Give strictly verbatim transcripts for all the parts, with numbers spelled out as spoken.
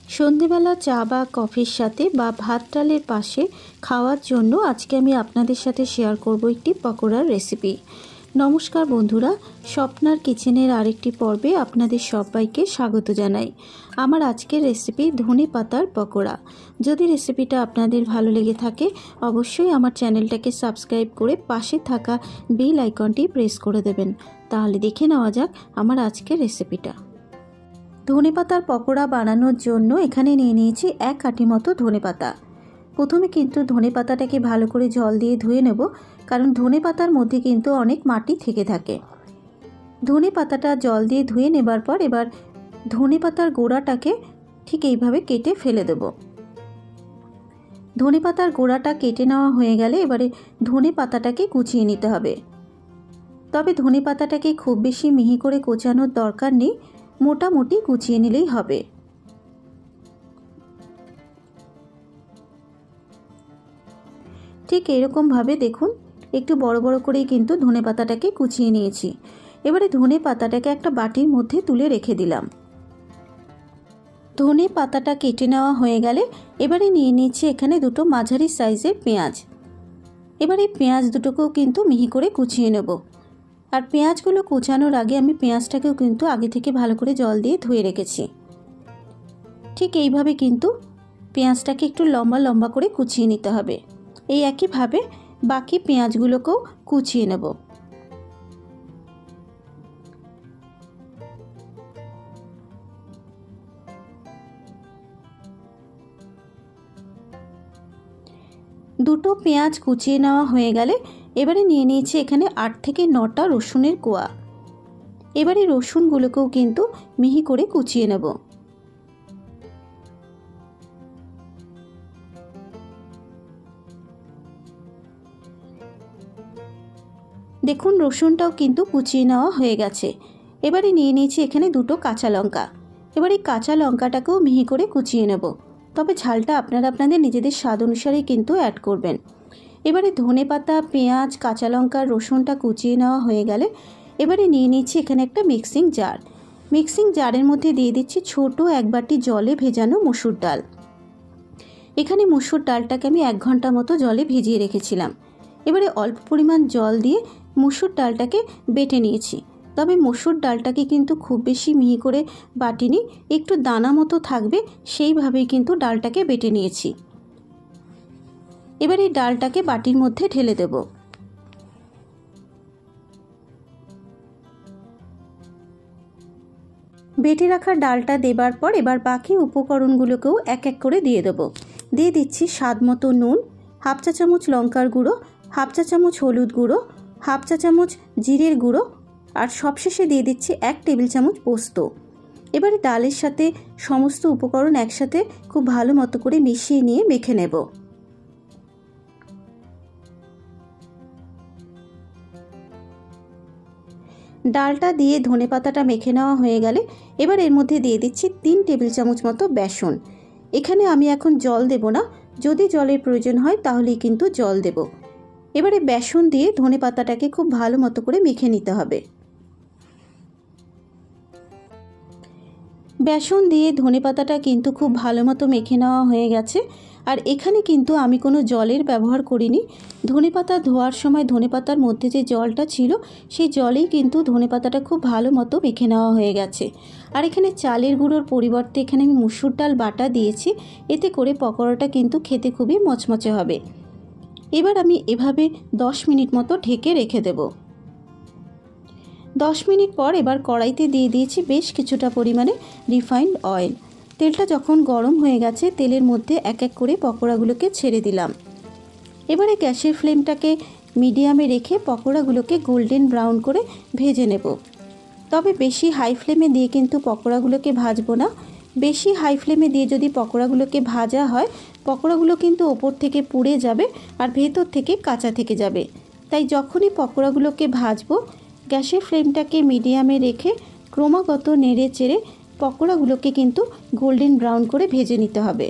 সন্ধেবেলা চা বা কফির সাথে বা ভাত ডালের পাশে খাওয়ার জন্য আজকে আমি আপনাদের সাথে শেয়ার করব একটি পকোড়ার রেসিপি। নমস্কার বন্ধুরা, স্বপ্নার কিচেনের আরেকটি পর্বে আপনাদের সবাইকে স্বাগত জানাই। আমার আজকের রেসিপি ধনে পাতার পকোড়া। যদি রেসিপিটা আপনাদের ভালো লেগে থাকে অবশ্যই আমার চ্যানেলটাকে সাবস্ক্রাইব করে পাশে থাকা বেল আইকনটি প্রেস করে দেবেন। তাহলে দেখে নেওয়া যাক আমার আজকের রেসিপিটা। ধনেপাতার পকোড়া বানানোর জন্য এখানে নিয়ে নিয়েছি এক আঁটি মতো ধনেপাতা। প্রথমে কিন্তু ধনেপাতাটাকে ভালো করে জল দিয়ে ধুয়ে নেব, কারণ ধনেপাতার মধ্যে কিন্তু অনেক মাটি থেকে থাকে। ধনেপাতাটা জল দিয়ে ধুয়ে নেবার পর এবার ধনেপাতার গোড়াটাকে ঠিক এইভাবে কেটে ফেলে দেব। ধনেপাতার গোড়াটা কেটে নেওয়া হয়ে গেলে এবারে ধনেপাতাটাকে কুচিয়ে নিতে হবে। তবে ধনেপাতাটাকে খুব বেশি মিহি করে কোচানোর দরকার নেই, মোটামুটি কুচিয়ে নিলেই হবে। ঠিক এরকম ভাবে দেখুন একটু বড় বড় করেই কিন্তু ধনেপাতাটাকে কুচিয়ে নিয়েছি। এবারে ধনে পাতাটাকে একটা বাটির মধ্যে তুলে রেখে দিলাম। ধনে পাতাটা কেটে নেওয়া হয়ে গেলে এবারে নিয়ে নিচ্ছি এখানে দুটো মাঝারি সাইজের পেঁয়াজ। এবারে পেঁয়াজ দুটোকেও কিন্তু মিহি করে কুচিয়ে নেব। আর পেঁয়াজগুলো কুচানোর আগে আমি পেঁয়াজটাকেও কিন্তু আগে থেকে ভালো করে জল দিয়ে ধুয়ে রেখেছি। ঠিক এইভাবে কিন্তু পেঁয়াজটাকে একটু লম্বা লম্বা করে কুচিয়ে নিতে হবে। এই একইভাবে বাকি পেঁয়াজগুলোকেও কুচিয়ে নেব। দুটো পেঁয়াজ কুচিয়ে নেওয়া হয়ে গেলে এবারে নিয়ে নিয়েছি এখানে আট থেকে নটা রসুনের কোয়া। এবারে রসুনগুলোকেও কিন্তু মিহি করে কুচিয়ে নেব। দেখুন রসুনটাও কিন্তু কুচিয়ে নেওয়া হয়ে গেছে। এবারে নিয়ে নিয়েছি এখানে দুটো কাঁচা লঙ্কা। এবার এই কাঁচা লঙ্কাটাকেও মিহি করে কুচিয়ে নেব, তবে ঝালটা আপনারা আপনাদের নিজেদের স্বাদ অনুসারেই কিন্তু অ্যাড করবেন। এবারে ধনেপাতা, পেঁয়াজ, কাঁচা লঙ্কা, রসুনটা কুচিয়ে নেওয়া হয়ে গেলে এবারে নিয়ে নিচ্ছি এখানে একটা মিক্সিং জার। মিক্সিং জারের মধ্যে দিয়ে দিচ্ছি ছোট এক বাটি জলে ভেজানো মসুর ডাল। এখানে মসুর ডালটাকে আমি এক ঘন্টা মতো জলে ভিজিয়ে রেখেছিলাম। এবারে অল্প পরিমাণ জল দিয়ে মসুর ডালটাকে বেটে নিয়েছি। তবে মসুর ডালটাকে কিন্তু খুব বেশি মিহি করে বাটিনি, একটু দানা মতো থাকবে সেইভাবেই কিন্তু ডালটাকে বেটে নিয়েছি। এবার এই ডালটাকে বাটির মধ্যে ঢেলে দেব। বেটে রাখা ডালটা দেবার পর এবার বাকি উপকরণগুলোকেও এক এক করে দিয়ে দেব। দিয়ে দিচ্ছি স্বাদ মতো নুন, হাফ চা চামচ লঙ্কার গুঁড়ো, হাফ চা চামচ হলুদ গুঁড়ো, হাফ চা চামচ জিরের গুঁড়ো, আর সবশেষে দিয়ে দিচ্ছি এক টেবিল চামচ পোস্ত। এবারে ডালের সাথে সমস্ত উপকরণ একসাথে খুব ভালো মতো করে মিশিয়ে নিয়ে মেখে নেব। ডালটা দিয়ে ধনেপাতাটা মেখে নেওয়া হয়ে গেলে এবার এর মধ্যে দিয়ে দিচ্ছি তিন টেবিল চামচ মতো বেসন। এখানে আমি এখন জল দেব না, যদি জলের প্রয়োজন হয় তাহলেই কিন্তু জল দেব। এবারে বেসন দিয়ে ধনেপাতাটাকে খুব ভালো মতো করে মেখে নিতে হবে। বেসন দিয়ে ধনেপাতাটা কিন্তু খুব ভালো মতো মেখে নেওয়া হয়ে গেছে। আর এখানে কিন্তু আমি কোনো জলের ব্যবহার করিনি। ধনেপাতা ধোয়ার সময় ধনেপাতার মধ্যে যে জলটা ছিল সেই জলেই কিন্তু ধনেপাতাটা খুব ভালো মতো মেখে নেওয়া হয়ে গেছে। আর এখানে চালের গুঁড়োর পরিবর্তে এখানে আমি মুসুর ডাল বাটা দিয়েছি, এতে করে পকোড়াটা কিন্তু খেতে খুবই মচমচে হবে। এবার আমি এভাবে দশ মিনিট মতো ঢেকে রেখে দেব। দশ মিনিট পর এবার কড়াইতে দিয়ে দিয়েছি বেশ কিছুটা পরিমাণে রিফাইন্ড অয়েল। তেলটা যখন গরম হয়ে গেছে তেলের মধ্যে এক এক করে পকোড়াগুলোকে ছেড়ে দিলাম। এবারে গ্যাসের ফ্লেমটাকে মিডিয়ামে রেখে পকোড়াগুলোকে গোল্ডেন ব্রাউন করে ভেজে নেব। তবে বেশি হাই ফ্লেমে দিয়ে কিন্তু পকোড়াগুলোকে ভাজবো না। বেশি হাই ফ্লেমে দিয়ে যদি পকোড়াগুলোকে ভাজা হয় পকোড়াগুলো কিন্তু ওপর থেকে পুড়ে যাবে আর ভেতর থেকে কাঁচা থেকে যাবে। তাই যখনই পকোড়াগুলোকে ভাজবো গ্যাসের ফ্লেমটাকে মিডিয়ামে রেখে ক্রমাগত নেড়ে চেড়ে পকোড়াগুলোকে কিন্তু গোল্ডেন ব্রাউন করে ভেজে নিতে হবে।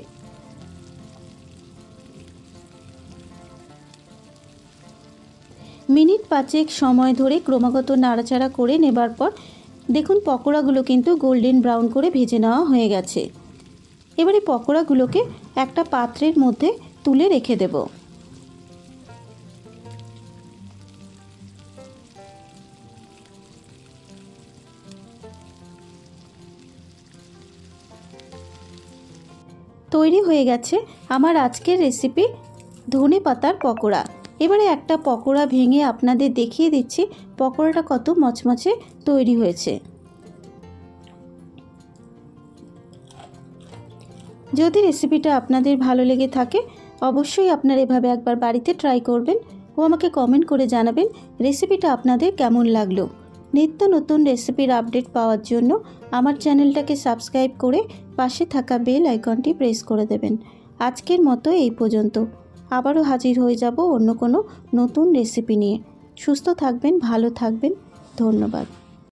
মিনিট পাঁচেক সময় ধরে ক্রমাগত নাড়াচাড়া করে নেবার পর দেখুন পকোড়াগুলো কিন্তু গোল্ডেন ব্রাউন করে ভেজে নেওয়া হয়ে গেছে। এবারে পকোড়াগুলোকে একটা পাত্রের মধ্যে তুলে রেখে দেব। তৈরি হয়ে গেছে আমার আজকের রেসিপি ধনে পাতার পকোড়া। এবারে একটা পকোড়া ভেঙে আপনাদের দেখিয়ে দিচ্ছি পকোড়াটা কত মচমচে তৈরি হয়েছে। যদি রেসিপিটা আপনাদের ভালো লেগে থাকে অবশ্যই আপনারা এভাবে একবার বাড়িতে ট্রাই করবেন ও আমাকে কমেন্ট করে জানাবেন রেসিপিটা আপনাদের কেমন লাগলো। নিত্য নতুন রেসিপির আপডেট পাওয়ার জন্য আমার চ্যানেলটাকে সাবস্ক্রাইব করে পাশে থাকা বেল আইকনটি প্রেস করে দেবেন। আজকের মতো এই পর্যন্ত, আবারও হাজির হয়ে যাব অন্য কোনো নতুন রেসিপি নিয়ে। সুস্থ থাকবেন, ভালো থাকবেন, ধন্যবাদ।